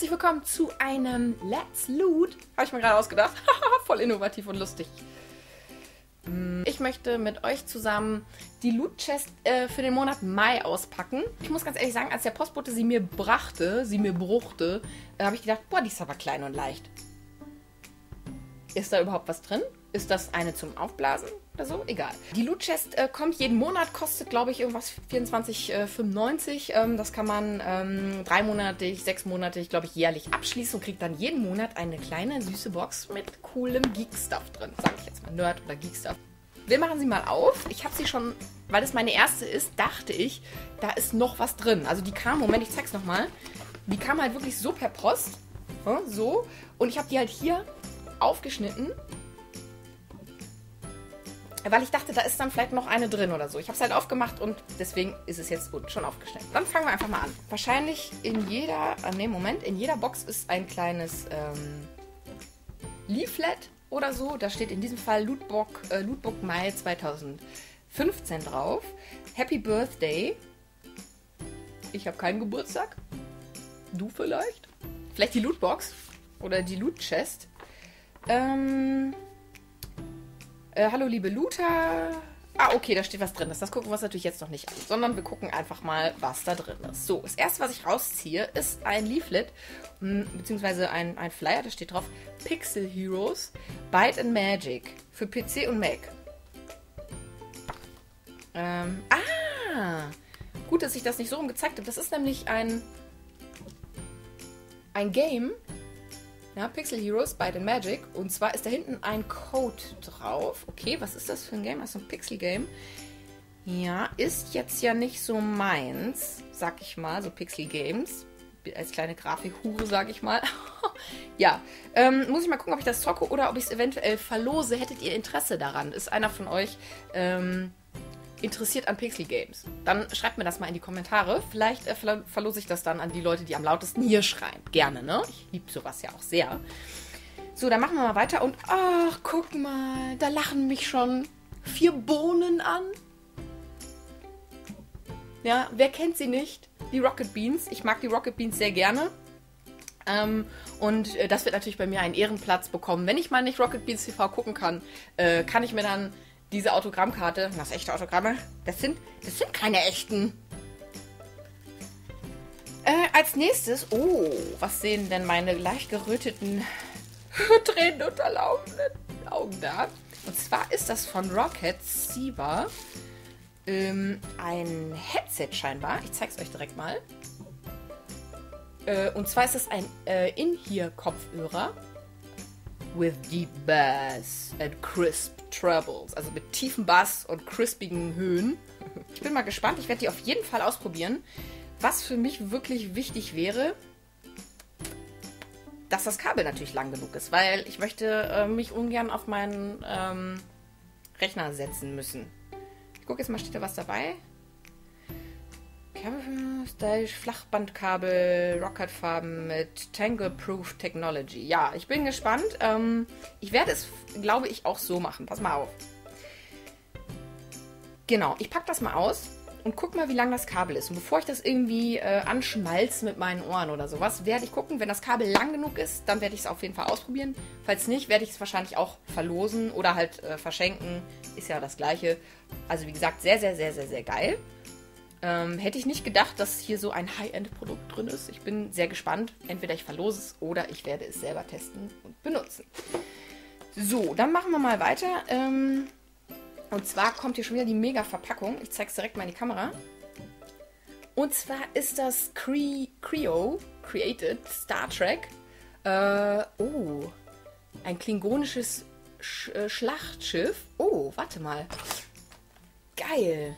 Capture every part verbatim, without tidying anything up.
herzlich willkommen zu einem Let's Loot. Habe ich mir gerade ausgedacht. Voll innovativ und lustig. Ich möchte mit euch zusammen die Loot Chest äh, für den Monat Mai auspacken. Ich muss ganz ehrlich sagen, als der Postbote sie mir brachte, sie mir bruchte, äh, habe ich gedacht, boah, die ist aber klein und leicht. Ist da überhaupt was drin? Ist das eine zum Aufblasen oder so? Egal. Die Loot Chest äh, kommt jeden Monat, kostet, glaube ich, irgendwas vierundzwanzig fünfundneunzig. Ähm, das kann man ähm, dreimonatig, sechsmonatig, glaube ich, jährlich abschließen und kriegt dann jeden Monat eine kleine, süße Box mit coolem Geek-Stuff drin. Sag ich jetzt mal, Nerd oder Geek-Stuff. Wir machen sie mal auf. Ich habe sie schon, weil das meine erste ist, dachte ich, da ist noch was drin. Also die kam, Moment, ich zeig's nochmal. Die kam halt wirklich so per Post. So. Und ich habe die halt hier aufgeschnitten. Weil ich dachte, da ist dann vielleicht noch eine drin oder so. Ich habe es halt aufgemacht und deswegen ist es jetzt gut, schon aufgeschnitten. Dann fangen wir einfach mal an. Wahrscheinlich in jeder, äh, ne, Moment, in jeder Box ist ein kleines ähm, Leaflet oder so. Da steht in diesem Fall Lootbook, äh, Lootbook Mai zweitausendfünfzehn drauf. Happy Birthday. Ich habe keinen Geburtstag. Du vielleicht? Vielleicht die Lootbox oder die Loot Chest. Ähm... Äh, hallo liebe Looter. Ah, okay, da steht was drin. Das gucken wir uns natürlich jetzt noch nicht an, sondern wir gucken einfach mal, was da drin ist. So, das erste, was ich rausziehe, ist ein Leaflet, beziehungsweise ein, ein Flyer, da steht drauf Pixel Heroes, Byte and Magic für P C und Mac. Ähm, ah, gut, dass ich das nicht so rum gezeigt habe. Das ist nämlich ein, ein Game. Ja, Pixel Heroes by the Magic. Und zwar ist da hinten ein Code drauf. Okay, was ist das für ein Game? Also ein Pixel-Game. Ja, ist jetzt ja nicht so meins, sag ich mal, so Pixel-Games. Als kleine Grafikhure, sag ich mal. Ja, ähm, muss ich mal gucken, ob ich das zocke oder ob ich es eventuell verlose. Hättet ihr Interesse daran? Ist einer von euch ähm, interessiert an Pixel-Games? Dann schreibt mir das mal in die Kommentare. Vielleicht äh, ver verlose ich das dann an die Leute, die am lautesten hier schreien. Gerne, ne? Ich liebe sowas ja auch sehr. So, dann machen wir mal weiter. Und ach, guck mal, da lachen mich schon vier Bohnen an. Ja, wer kennt sie nicht? Die Rocket Beans. Ich mag die Rocket Beans sehr gerne. Ähm, und äh, das wird natürlich bei mir einen Ehrenplatz bekommen. Wenn ich mal nicht Rocket Beans T V gucken kann, äh, kann ich mir dann diese Autogrammkarte, das echte Autogramme, das sind, das sind keine echten. Äh, als nächstes, oh, was sehen denn meine leicht geröteten, tränenunterlaufenden Augen da? Und zwar ist das von Rocket Siva ähm, ein Headset scheinbar. Ich zeig's euch direkt mal. Äh, und zwar ist es ein äh, In-Ear-Kopfhörer with deep bass and crisp trebles. Also mit tiefem Bass und crispigen Höhen. Ich bin mal gespannt. Ich werde die auf jeden Fall ausprobieren. Was für mich wirklich wichtig wäre, dass das Kabel natürlich lang genug ist, weil ich möchte äh, mich ungern auf meinen ähm, Rechner setzen müssen. Ich gucke jetzt mal, steht da was dabei? Stylish Flachbandkabel, Rocketfarben mit Tangle-Proof Technology. Ja, ich bin gespannt. Ähm, ich werde es, glaube ich, auch so machen. Pass mal auf. Genau, ich packe das mal aus und guck mal, wie lang das Kabel ist. Und bevor ich das irgendwie äh, anschmalze mit meinen Ohren oder sowas, werde ich gucken, wenn das Kabel lang genug ist, dann werde ich es auf jeden Fall ausprobieren. Falls nicht, werde ich es wahrscheinlich auch verlosen oder halt äh, verschenken. Ist ja das Gleiche. Also wie gesagt, sehr, sehr, sehr, sehr, sehr geil. Ähm, hätte ich nicht gedacht, dass hier so ein High-End-Produkt drin ist. Ich bin sehr gespannt. Entweder ich verlose es oder ich werde es selber testen und benutzen. So, dann machen wir mal weiter. Ähm, und zwar kommt hier schon wieder die Mega-Verpackung. Ich zeige es direkt mal in die Kamera. Und zwar ist das Cre Creo Created Star Trek. Äh, oh, ein klingonisches Sch äh, Schlachtschiff. Oh, warte mal. Geil.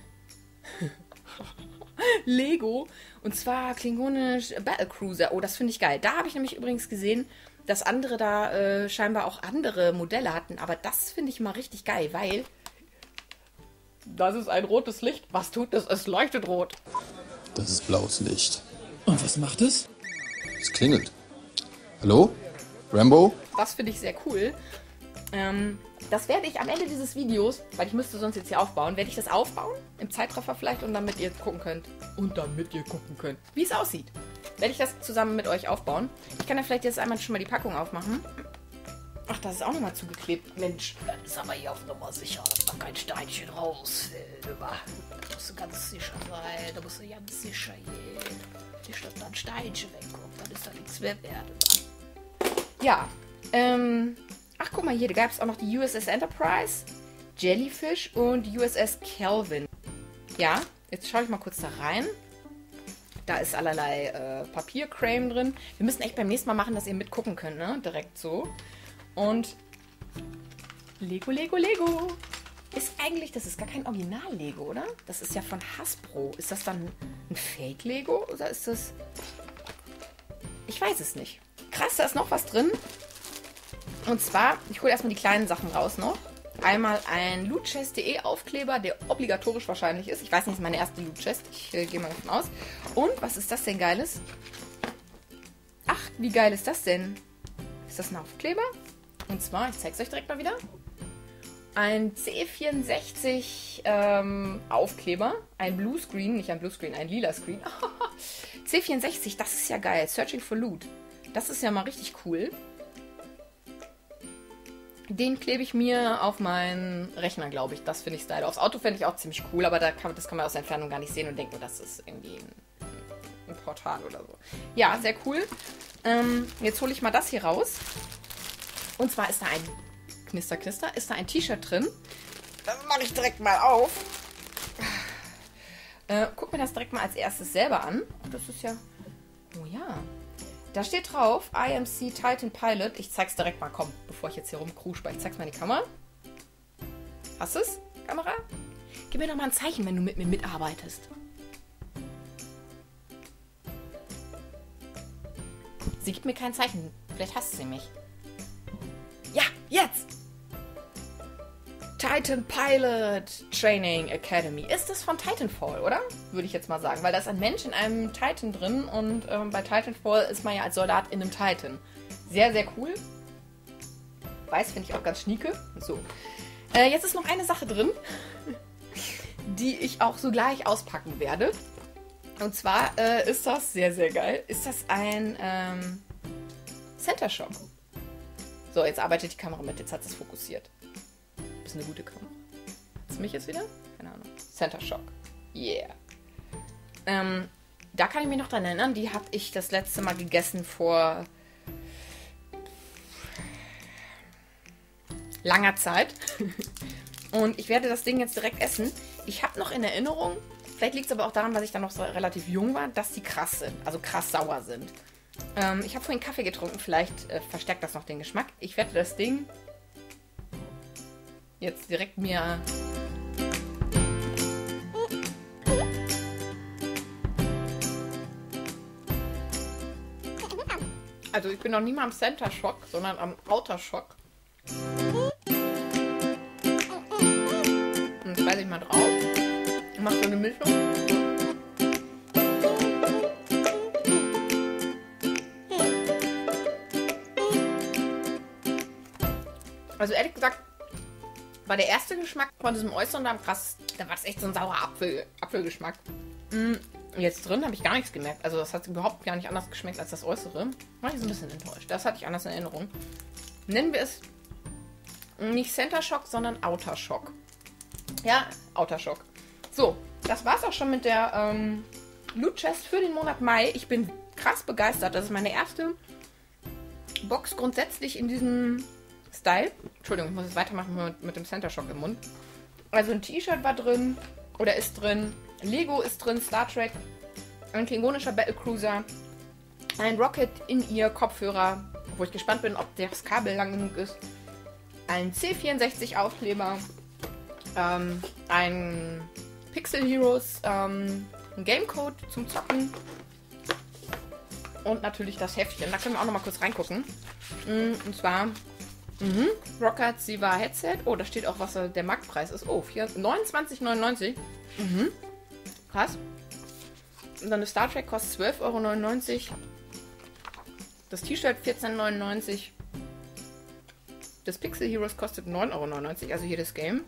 Lego. Und zwar klingonisch Battlecruiser. Oh, das finde ich geil. Da habe ich nämlich übrigens gesehen, dass andere da äh, scheinbar auch andere Modelle hatten. Aber das finde ich mal richtig geil, weil das ist ein rotes Licht. Was tut es? Es leuchtet rot. Das ist blaues Licht. Und was macht es? Es klingelt. Hallo? Rambo? Das finde ich sehr cool. Ähm, das werde ich am Ende dieses Videos, weil ich müsste sonst jetzt hier aufbauen, werde ich das aufbauen, im Zeitraffer vielleicht, und damit ihr gucken könnt. Und damit ihr gucken könnt, wie es aussieht. werde ich das zusammen mit euch aufbauen. Ich kann ja vielleicht jetzt einmal schon mal die Packung aufmachen. Ach, das ist auch nochmal zugeklebt. Mensch, Das ist aber hier auf Nummer sicher, dass da kein Steinchen rausfällt. Da musst du ganz sicher sein. Da musst du ganz sicher gehen. Nicht, dass da ein Steinchen wegkommt. Dann ist da nichts mehr wert. Ja, ähm... Ach, guck mal hier, da gab es auch noch die U S S Enterprise, Jellyfish und U S S Kelvin. Ja, jetzt schaue ich mal kurz da rein. Da ist allerlei äh, Papiercreme drin. Wir müssen echt beim nächsten Mal machen, dass ihr mitgucken könnt, ne? Direkt so. Und Lego, Lego, Lego. Ist eigentlich, das ist gar kein Original-Lego, oder? Das ist ja von Hasbro. Ist das dann ein Fake-Lego oder ist das... Ich weiß es nicht. Krass, da ist noch was drin. Und zwar, ich hole erstmal die kleinen Sachen raus noch. Einmal ein Loot Chest punkt de Aufkleber, der obligatorisch wahrscheinlich ist. Ich weiß nicht, das ist meine erste Loot Chest. Ich äh, gehe mal davon aus. Und, was ist das denn Geiles? Ach, wie geil ist das denn? Ist das ein Aufkleber? Und zwar, ich zeige es euch direkt mal wieder. Ein C vierundsechzig ähm, Aufkleber. Ein Bluescreen, nicht ein Bluescreen, ein lila Screen. C vierundsechzig, das ist ja geil. Searching for Loot. Das ist ja mal richtig cool. Den klebe ich mir auf meinen Rechner, glaube ich. Das finde ich stylisch. Aufs Auto fände ich auch ziemlich cool, aber da kann, das kann man aus der Entfernung gar nicht sehen und denken, das ist irgendwie ein, ein Portal oder so. Ja, sehr cool. Ähm, jetzt hole ich mal das hier raus. Und zwar ist da ein Knister, Knister, ist da ein T-Shirt drin. Das mache ich direkt mal auf. Äh, guck mir das direkt mal als erstes selber an. Das ist ja... Oh ja... Da steht drauf, I M C Titan Pilot. Ich zeig's direkt mal, komm, bevor ich jetzt hier rumkruschbe. Ich zeig's mal in die Kamera. Hast du's, Kamera? Gib mir doch mal ein Zeichen, wenn du mit mir mitarbeitest. Sie gibt mir kein Zeichen. Vielleicht hasst sie mich. Ja, jetzt! Titan Pilot Training Academy. Ist das von Titanfall, oder? Würde ich jetzt mal sagen. Weil da ist ein Mensch in einem Titan drin und ähm, bei Titanfall ist man ja als Soldat in einem Titan. Sehr, sehr cool. Weiß finde ich auch ganz schnieke. So. Äh, jetzt ist noch eine Sache drin, die ich auch so gleich auspacken werde. Und zwar äh, ist das sehr, sehr geil. Ist das ein ähm, Center Shock. So, jetzt arbeitet die Kamera mit. Jetzt hat es fokussiert. Ist eine gute Kamera. Hat's mich jetzt wieder? Keine Ahnung. Center Shock. Yeah. Ähm, da kann ich mich noch dran erinnern. Die habe ich das letzte Mal gegessen vor langer Zeit. Und ich werde das Ding jetzt direkt essen. Ich habe noch in Erinnerung, vielleicht liegt es aber auch daran, dass ich dann noch so relativ jung war, dass die krass sind. Also krass sauer sind. Ähm, ich habe vorhin Kaffee getrunken. Vielleicht äh, verstärkt das noch den Geschmack. Ich werde das Ding jetzt direkt mir... Also ich bin noch nie mal am Center Shock, sondern am Outer Shock. Und jetzt beiße ich mal drauf und mache so eine Mischung. Also ehrlich gesagt, war der erste Geschmack von diesem Äußeren am krass. Da war das echt so ein saurer Apfel, Apfelgeschmack. Mm, jetzt drin habe ich gar nichts gemerkt. Also das hat überhaupt gar nicht anders geschmeckt als das Äußere. War ich so ein bisschen enttäuscht. Das hatte ich anders in Erinnerung. Nennen wir es nicht Center Shock, sondern Outer Shock. Ja, Outer Shock. So, das war's auch schon mit der ähm, Loot Chest für den Monat Mai. Ich bin krass begeistert. Das ist meine erste Box grundsätzlich in diesem Style. Entschuldigung, ich muss jetzt weitermachen mit, mit dem Center Shock im Mund. Also ein T-Shirt war drin oder ist drin. Lego ist drin, Star Trek, ein klingonischer Battlecruiser, ein Rocket in ihr Kopfhörer, wo ich gespannt bin, ob das Kabel lang genug ist. Ein C vierundsechzig Aufkleber, ähm, ein Pixel Heroes, ähm, ein Gamecode zum Zocken und natürlich das Heftchen. Da können wir auch noch mal kurz reingucken. Und zwar Mhm. Rocket Siva Headset. Oh, da steht auch, was der Marktpreis ist. Oh, neunundzwanzig neunundneunzig. Mhm. Krass. Und dann eine Star Trek kostet zwölf neunundneunzig Euro. Das T-Shirt vierzehn neunundneunzig. Das Pixel Heroes kostet neun neunundneunzig Euro, also hier das Game.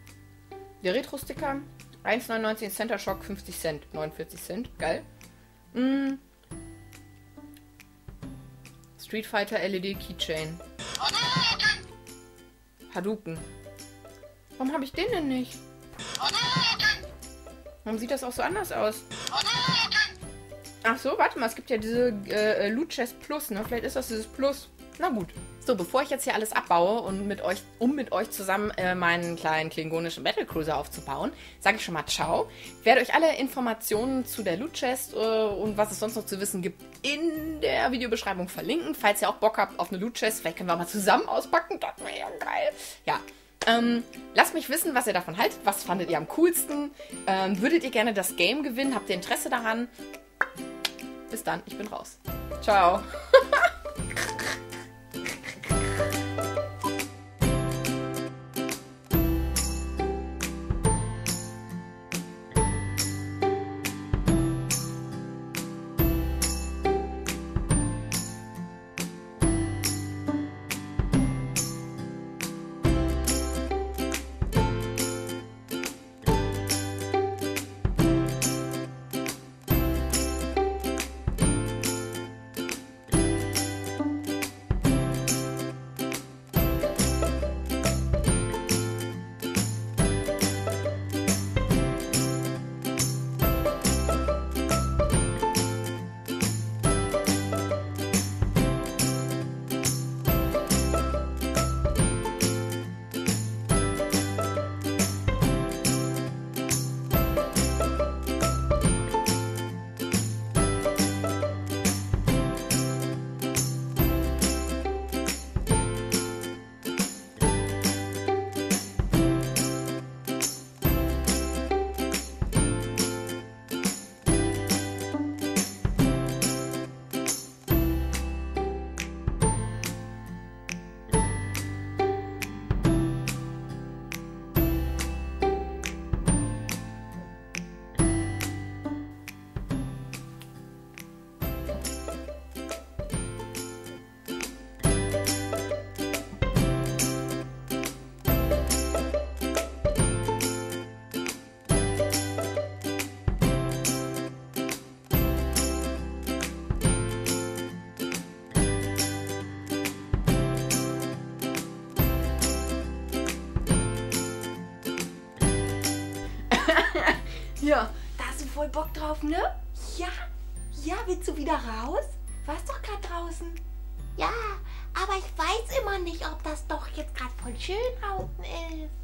Der Retro-Sticker eins neunundneunzig, Center Shock fünfzig Cent, neunundvierzig Cent. Geil. Mm. Street Fighter L E D Keychain. Hadouken. Warum habe ich den denn nicht? Warum sieht das auch so anders aus? Ach so, warte mal, es gibt ja diese äh, Loot Chest Plus, ne? Vielleicht ist das dieses Plus. Na gut. So, bevor ich jetzt hier alles abbaue und mit euch, um mit euch zusammen äh, meinen kleinen klingonischen Battlecruiser aufzubauen, sage ich schon mal ciao. Ich werde euch alle Informationen zu der Loot Chest äh, und was es sonst noch zu wissen gibt in der Videobeschreibung verlinken. Falls ihr auch Bock habt auf eine Loot Chest, vielleicht können wir auch mal zusammen auspacken. Das wäre ja geil. Ja. Ähm, lasst mich wissen, was ihr davon haltet. Was fandet ihr am coolsten? Ähm, würdet ihr gerne das Game gewinnen? Habt ihr Interesse daran? Bis dann, ich bin raus. Ciao. Ja, da hast du voll Bock drauf, ne? Ja, ja, willst du wieder raus? Warst doch gerade draußen. Ja, aber ich weiß immer nicht, ob das doch jetzt gerade voll schön draußen ist.